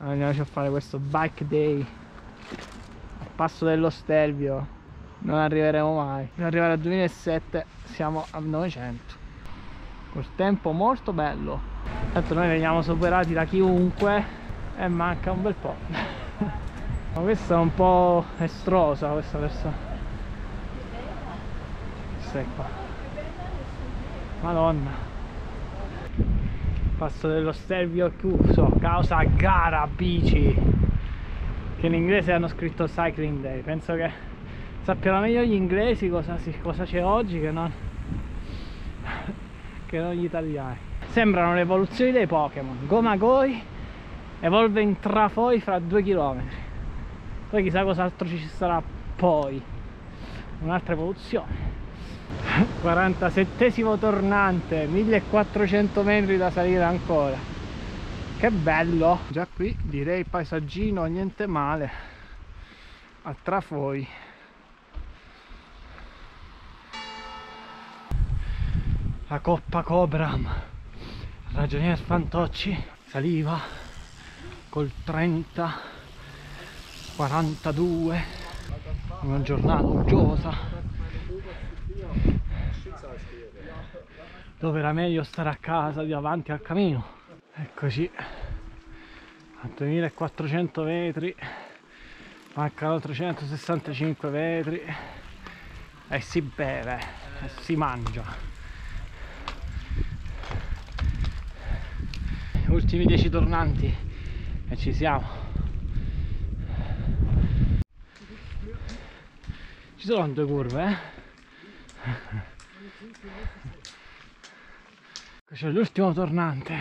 Andiamoci a fare questo bike day a Passo dello Stelvio. Non arriveremo mai. Per arrivare al 2007 siamo a 900. Col tempo molto bello. Tanto noi veniamo superati da chiunque e manca un bel po'. Ma questa è un po' estrosa, questa persona. Questa è qua. Madonna. Passo dello Stelvio chiuso causa gara bici, che in inglese hanno scritto Cycling Day. Penso che sappiano meglio gli inglesi cosa c'è oggi che non gli italiani. Sembrano le evoluzioni dei Pokémon. Gomagoi evolve in Trafoi fra 2 km. Poi chissà cos'altro ci sarà poi. Un'altra evoluzione. 47esimo tornante, 1400 metri da salire ancora. Che bello! Già qui direi paesaggino niente male a Trafoi. La Coppa Cobram, Ragionier Fantocci saliva col 30 42, una giornata uggiosa dove era meglio stare a casa davanti al camino. Eccoci a 2400 metri, mancano 365 metri e si beve e si mangia. Ultimi 10 tornanti e ci siamo. Ci sono 2 curve, C'è l'ultimo tornante.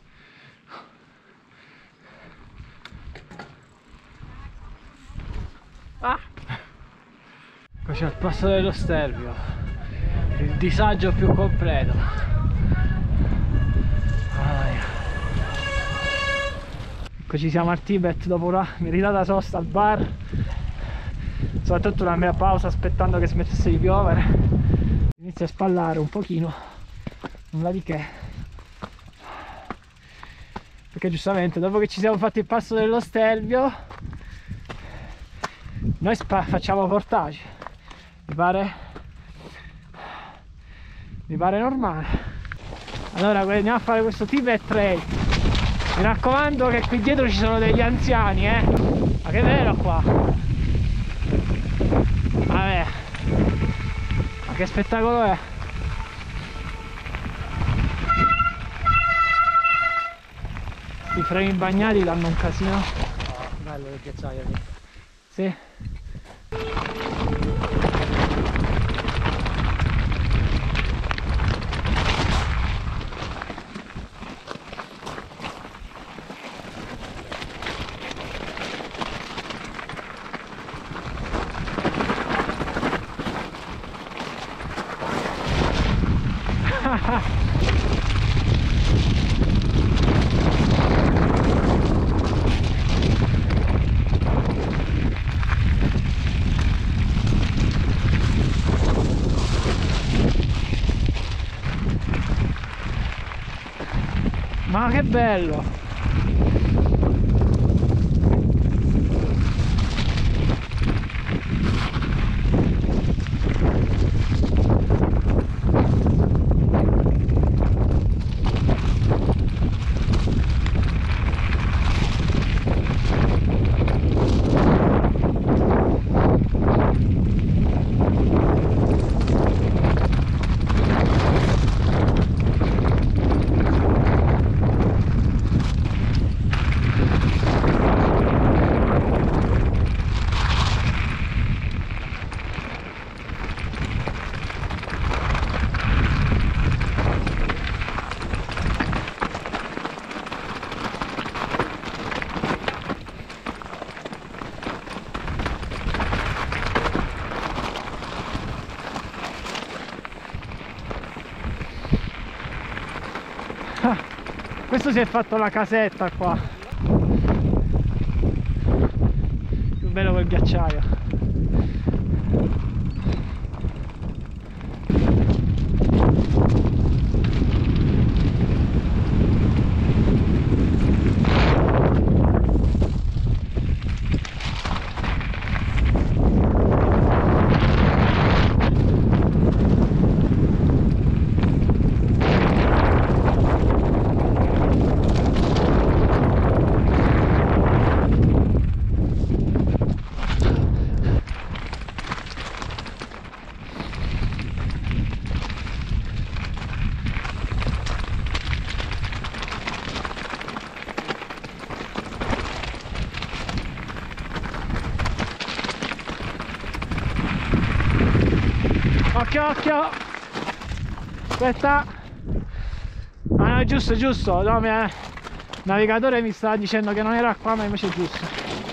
Qua c'è il Passo dello Stelvio, il disagio più completo. Eccoci siamo al Tibet dopo una meritata sosta al bar, soprattutto una mia pausa aspettando che smettesse di piovere. Inizia a spallare un pochino, nulla di che, perché giustamente dopo che ci siamo fatti il Passo dello Stelvio noi facciamo portage. Mi pare normale. Allora andiamo a fare questo Tibet Trail. Mi raccomando che qui dietro ci sono degli anziani, ma che bello qua. Vabbè, ma che spettacolo è. I freni bagnati danno un casino. Oh, bello il ghiacciaio lì. Sì. Ma che bello! Questo si è fatto la casetta qua. Più bello quel ghiacciaio. occhio, occhio. Aspetta. Ah no, è giusto, è giusto. No, il navigatore mi stava dicendo che non era qua, ma invece è giusto.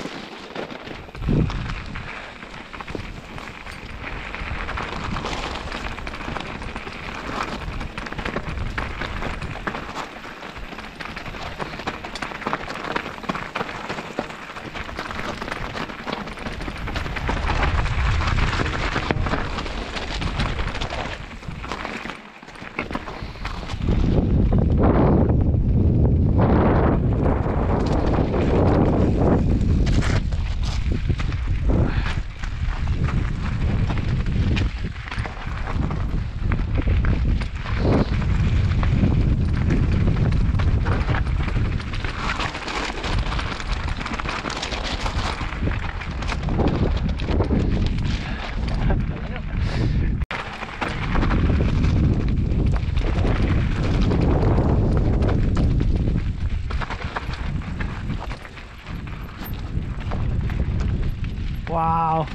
Wow.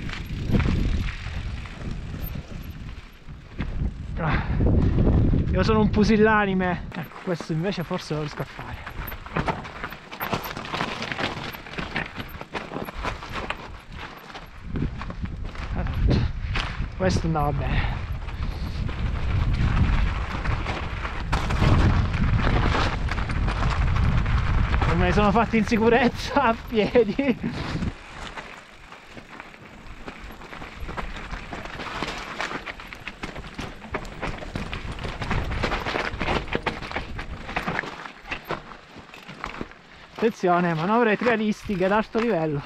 Io sono un pusillanime. Ecco, questo invece forse lo riesco a fare. Questo andava bene. Me ne sono fatti in sicurezza a piedi. Attenzione, manovre trialistiche ad alto livello.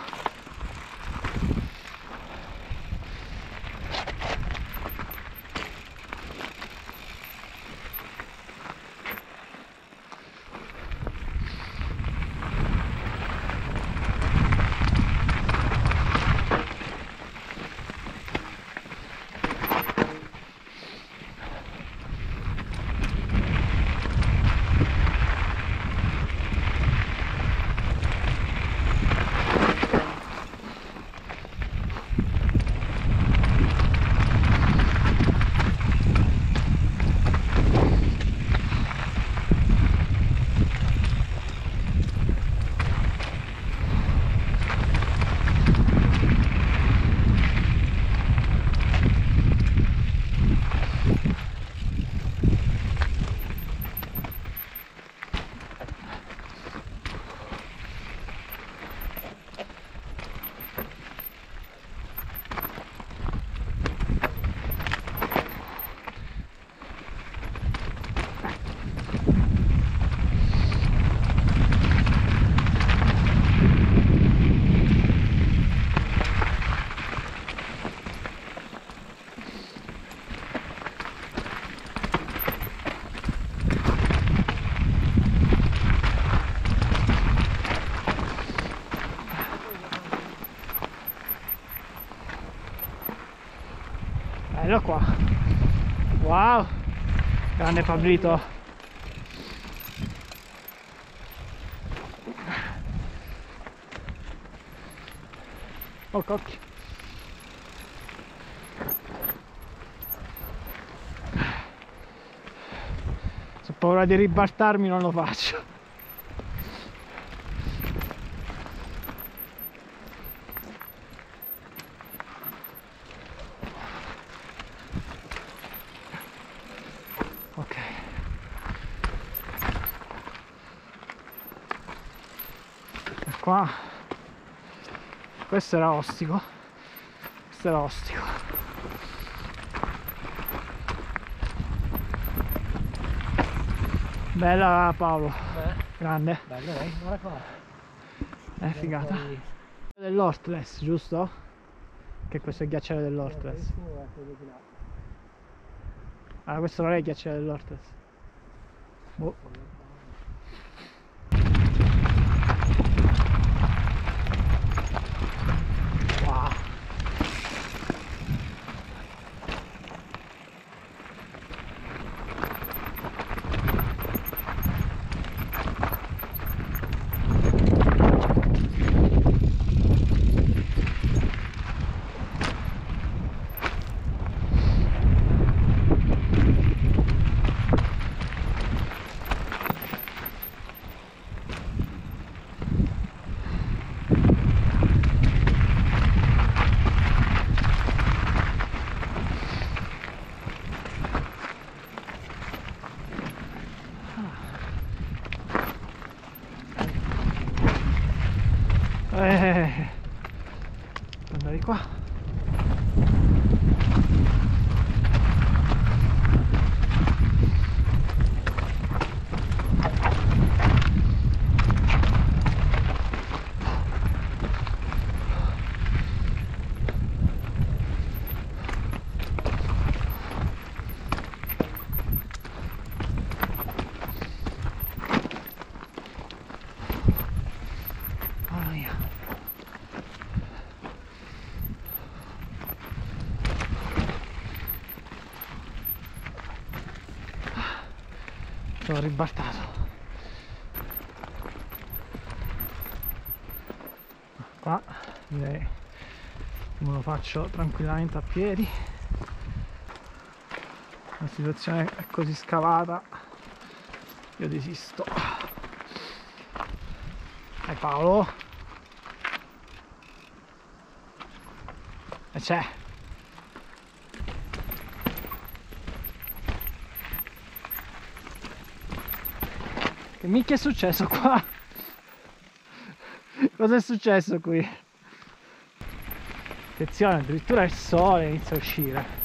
Bello qua. Wow, grande Pablito. Oh cocchi. Se ho paura di ribaltarmi non lo faccio. Ok. E qua. Questo era ostico. Questo era ostico. Bella Paolo. Grande. Bello, guarda qua. Figata. Dell'Ortles, giusto? Che questo è il ghiacciaio dell'Ortles. Ah, questo non è il ghiacciaio dell'Ortles. Boh. Wow. Andare qua. Sono ribaltato. Qua direi me lo faccio tranquillamente a piedi. La situazione è così scavata, io desisto. Dai Paolo. E c'è. Che minchia è successo qua? Cosa è successo qui? Attenzione, addirittura il sole inizia a uscire.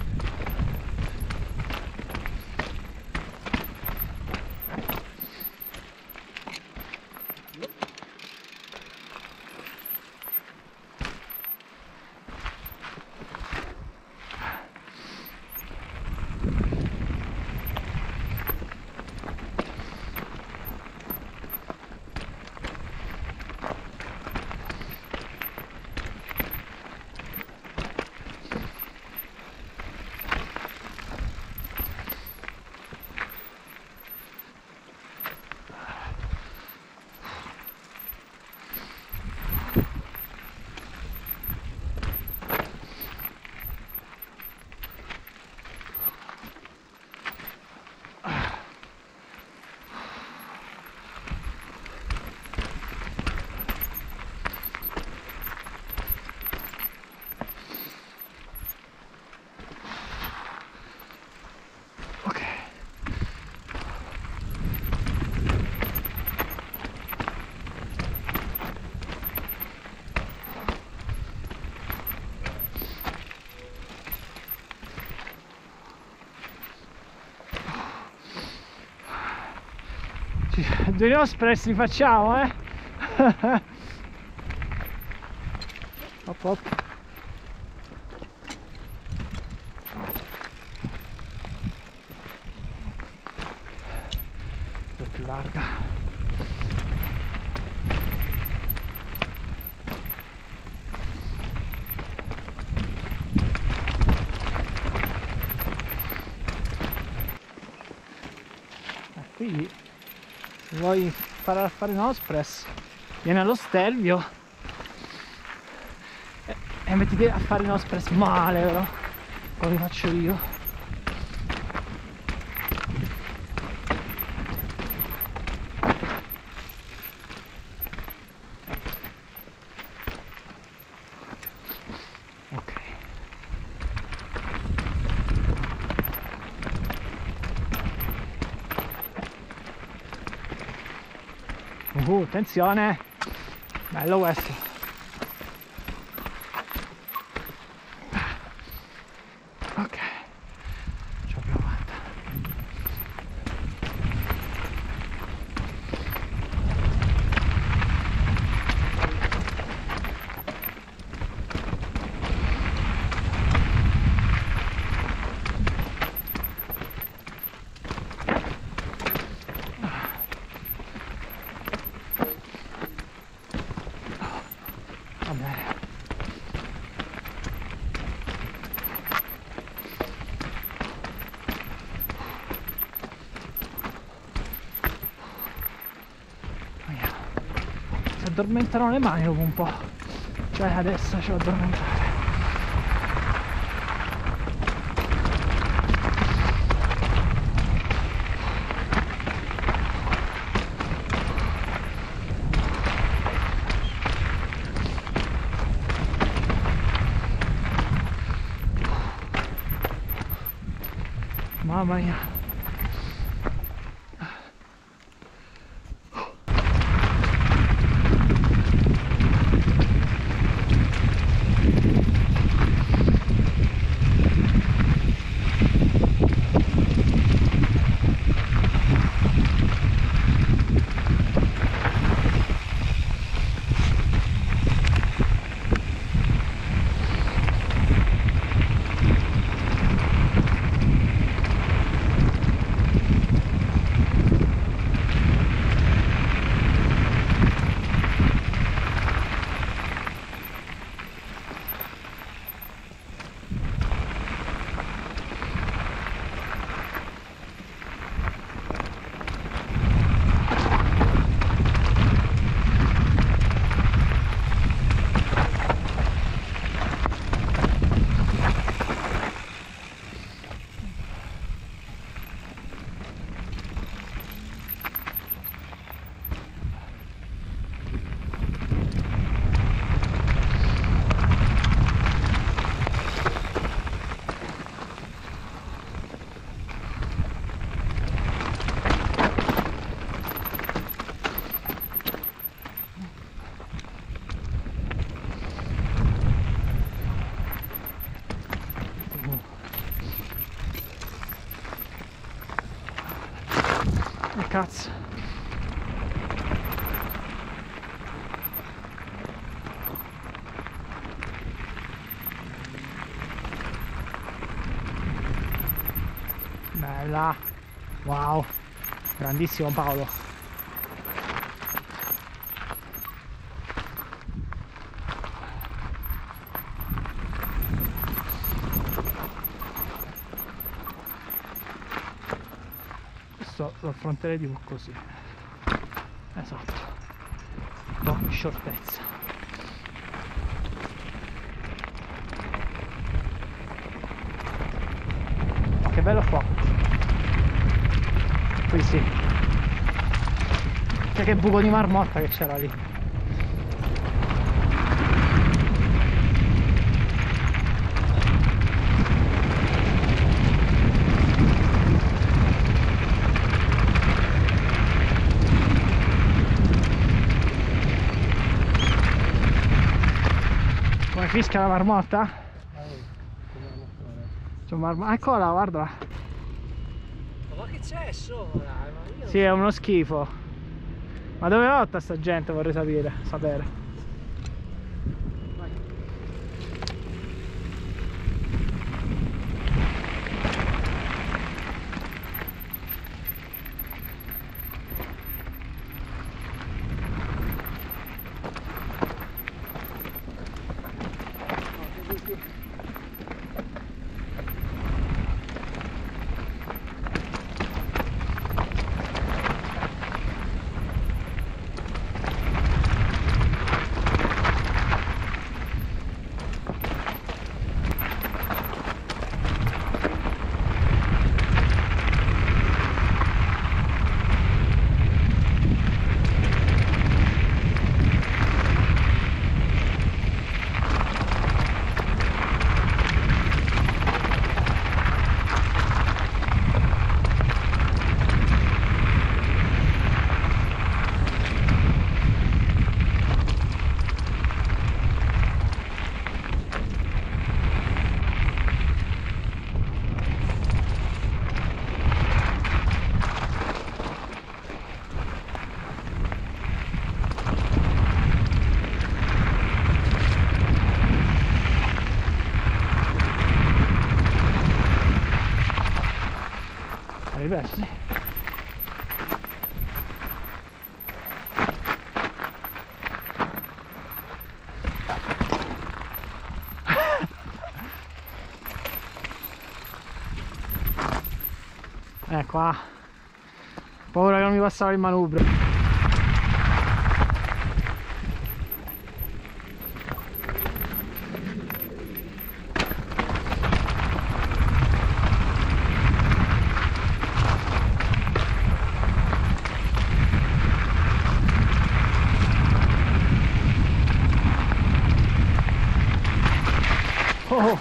Due neospress li facciamo, Hop hop. Un po' più larga. Qui se vuoi imparare a fare Nospress, vieni allo Stelvio e mettiti a fare Nospress male, però come faccio io. Ok. Attenzione, bello questo. Ok, ci abbiamo fatta. Va bene. Si addormentano le mani dopo un po', cioè adesso ci ho addormentato. Mamma mia. cazzo. Bella. Wow. Grandissimo Paolo. Questo lo affronterei tipo così. Esatto. Con scioltezza. Oh, che bello qua. Qui sì. Cioè che buco di marmotta che c'era lì. Come fischia la marmotta? C'è un marmotta. Eccola, guarda. Ma che c'è sopra? Sì, è uno schifo. Ma dove va tutta sta gente, vorrei sapere. Beh, sì. Qua. Paura che non mi passava il manubrio. Oh.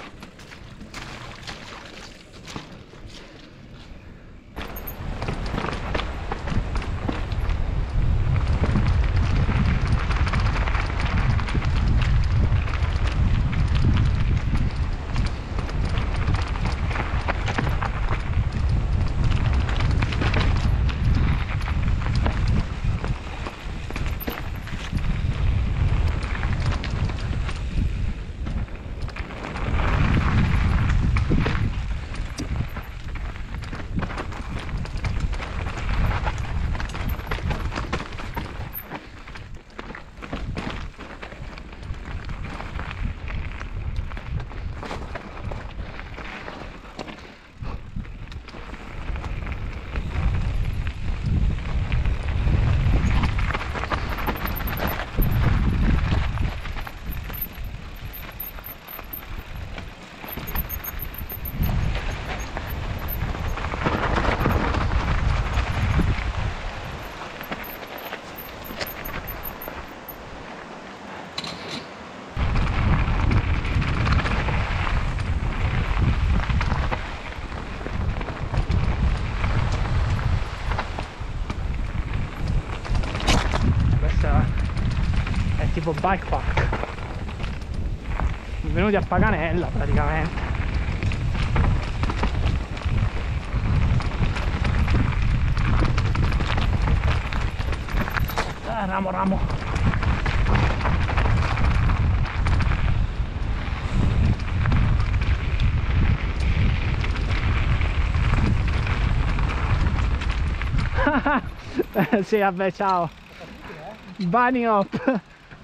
Tipo bike park. Venuti a Paganella praticamente. Ramo, ramo. Sì, vabbè, ciao. Bunny hop.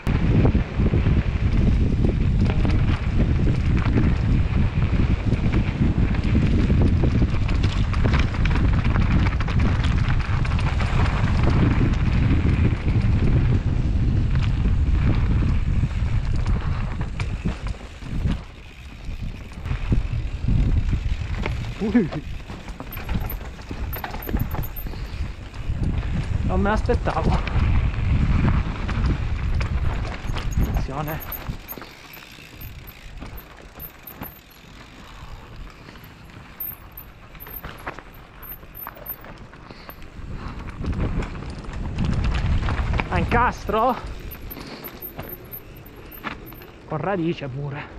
Non me l'aspettavo. Attenzione. A incastro? Con radice pure.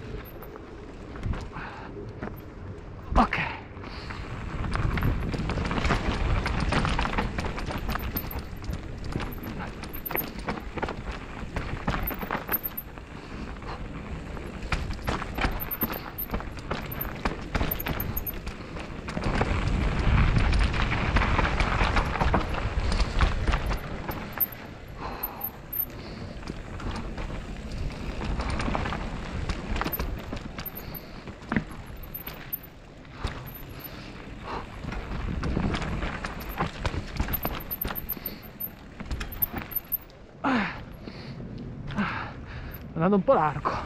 Ok. È andato un po' largo.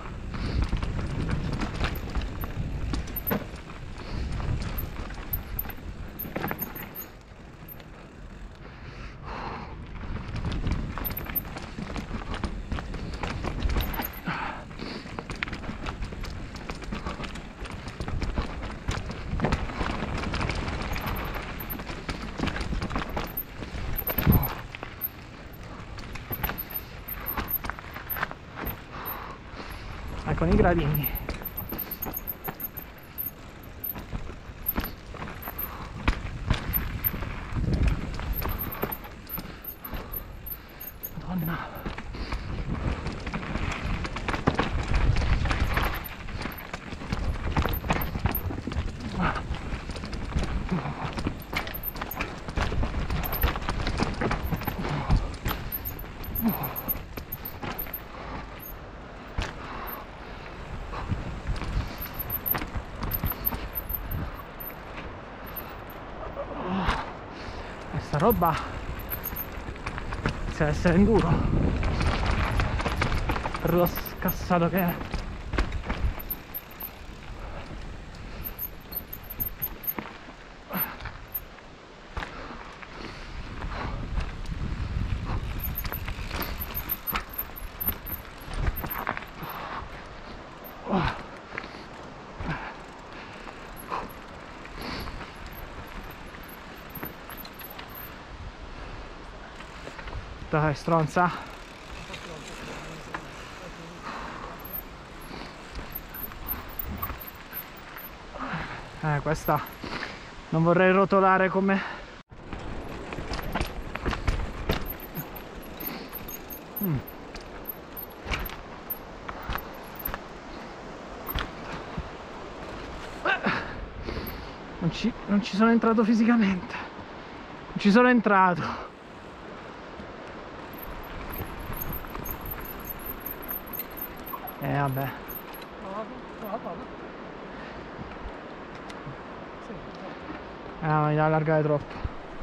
Con i gradini. Madonna. Questa roba deve essere enduro per lo scassato che è. Dai, stronza. Questa non vorrei rotolare come... Non ci sono entrato fisicamente. Non ci sono entrato. Vabbè. Mi deve allargare troppo.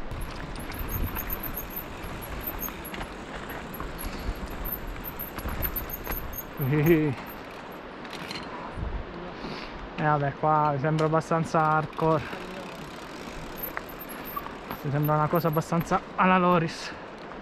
Vabbè, qua mi sembra abbastanza hardcore. Mi sembra una cosa abbastanza alla Loris.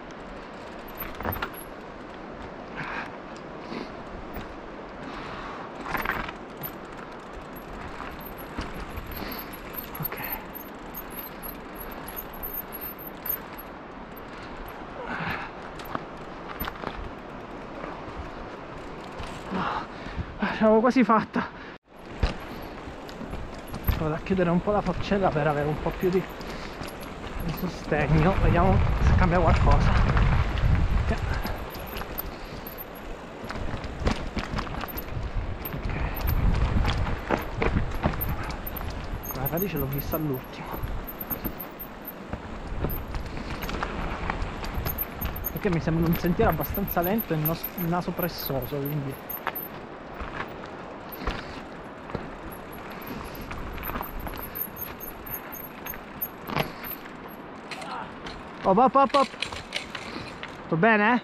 L'avevo quasi fatta. Vado a chiudere un po' la forcella per avere un po' più di sostegno. Vediamo se cambia qualcosa. radice l'ho vista all'ultimo, perché mi sembra un sentiero abbastanza lento e nasopressoso, quindi op op op op. Tutto bene?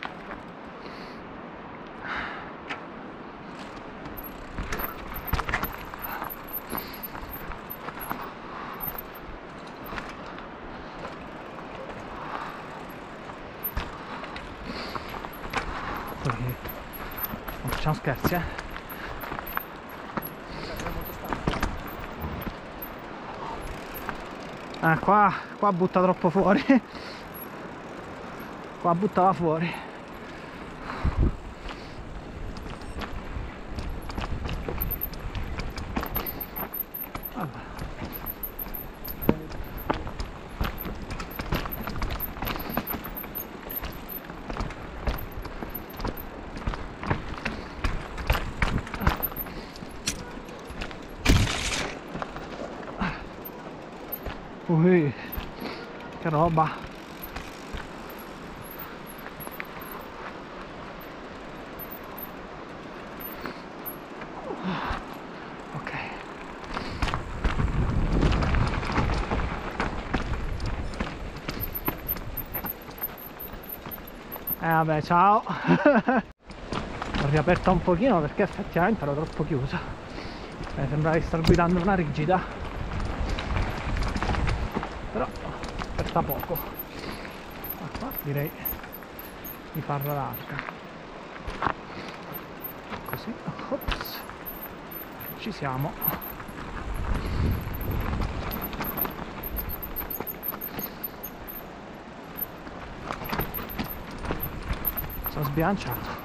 Non facciamo scherzi, eh? Qua butta troppo fuori. Qua buttava fuori. Vabbè. Ui, che roba. Ok. Vabbè, ciao. L'ho riaperta un pochino perché effettivamente ero troppo chiusa. Sembrava di star guidando una rigida, però aspetta poco. Qua direi di farla larga, così. Ops. Ci siamo. Sono sbilanciato.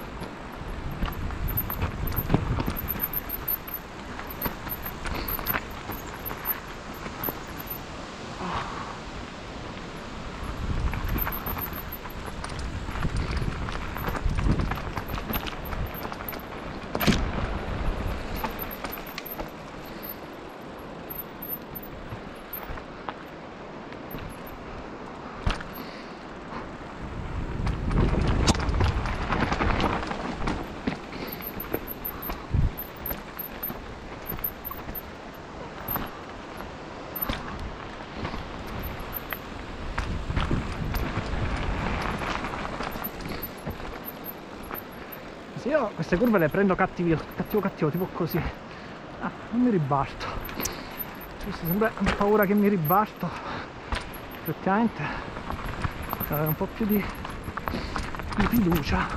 Io queste curve le prendo cattivo, tipo così. Non mi ribalto. Sembra ho paura che mi ribalto. Effettivamente devo avere un po' più di fiducia.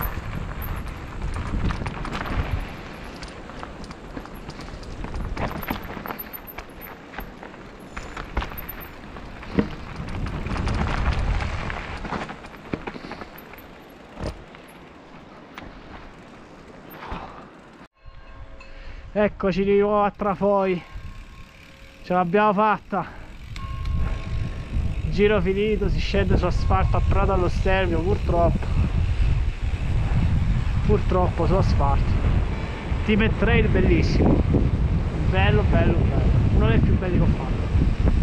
Eccoci di nuovo a Trafoi, ce l'abbiamo fatta, giro finito, si scende su asfalto a Prato allo Stelvio, purtroppo su asfalto. Team Trail bellissimo, bello, uno dei più belli che ho fatto.